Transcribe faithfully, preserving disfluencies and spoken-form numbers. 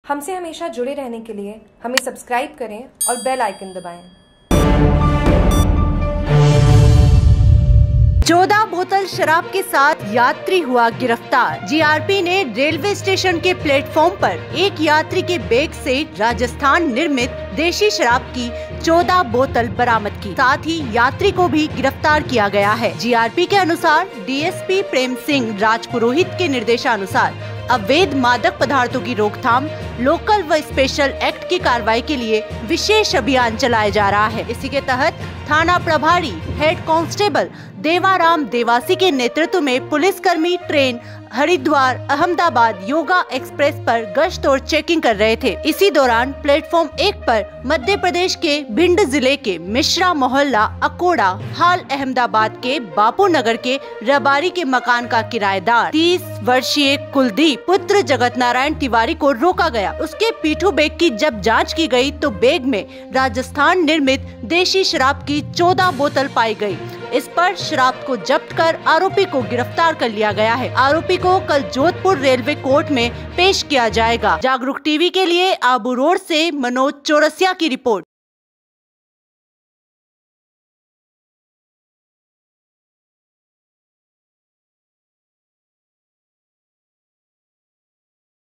हमसे हमेशा जुड़े रहने के लिए हमें सब्सक्राइब करें और बेल आइकन दबाएं। चौदह बोतल शराब के साथ यात्री हुआ गिरफ्तार। जीआरपी ने रेलवे स्टेशन के प्लेटफॉर्म पर एक यात्री के बैग से राजस्थान निर्मित देशी शराब की चौदह बोतल बरामद की। साथ ही यात्री को भी गिरफ्तार किया गया है। जीआरपी के अनुसार डीएसपी प्रेम सिंह राजपुरोहित के निर्देशानुसार अवैध मादक पदार्थों की रोकथाम, लोकल व स्पेशल एक्ट की कार्रवाई के लिए विशेष अभियान चलाया जा रहा है। इसी के तहत थाना प्रभारी हेड कांस्टेबल देवाराम देवासी के नेतृत्व में पुलिसकर्मी ट्रेन हरिद्वार अहमदाबाद योगा एक्सप्रेस पर गश्त और चेकिंग कर रहे थे। इसी दौरान प्लेटफॉर्म एक पर मध्य प्रदेश के भिंड जिले के मिश्रा मोहल्ला अकोड़ा हाल अहमदाबाद के बापू नगर के रबारी के मकान का किराएदार तीस वर्षीय कुलदीप पुत्र जगत नारायण तिवारी को रोका गया। उसके पीठू बैग की जब जाँच की गयी तो बैग में राजस्थान निर्मित देशी शराब की चौदह बोतल पाई गयी। इस पर शराब को जब्त कर आरोपी को गिरफ्तार कर लिया गया है। आरोपी को कल जोधपुर रेलवे कोर्ट में पेश किया जाएगा। जागरूक टीवी के लिए आबू रोड से मनोज चौरसिया की रिपोर्ट।